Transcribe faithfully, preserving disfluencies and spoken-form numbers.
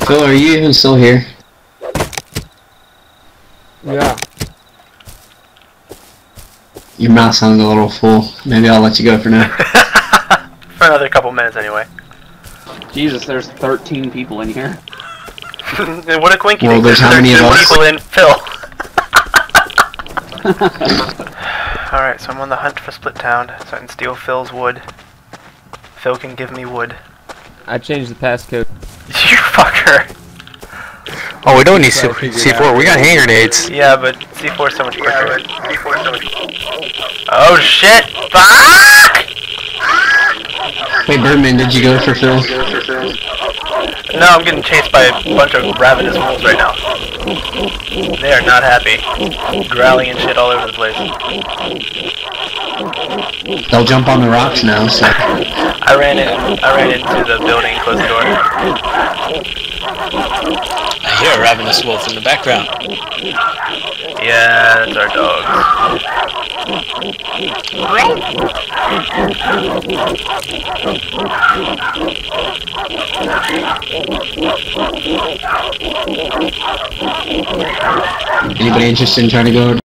Phil, are you even still here? Yeah. Your mouth sounds a little full. Maybe I'll let you go for now. For another couple minutes anyway. Jesus, there's thirteen people in here. What a quinky Well, there's how many of us? people in Phil. Alright, so I'm on the hunt for Split Town, so I can steal Phil's wood. Phil can give me wood. I changed the passcode. You fucker! Oh, we don't need C four. We got hand grenades. Yeah, but C four is so much quicker. C four is so much Oh shit! Fuck! Wait, Birdman, did you go for Phil? No, I'm getting chased by a bunch of ravenous wolves right now. They are not happy. Growling and shit all over the place. They'll jump on the rocks now, so... I ran in. I ran into the building and closed the door. I hear a ravenous wolf in the background. Yeah, that's our dog. Anybody interested in trying to go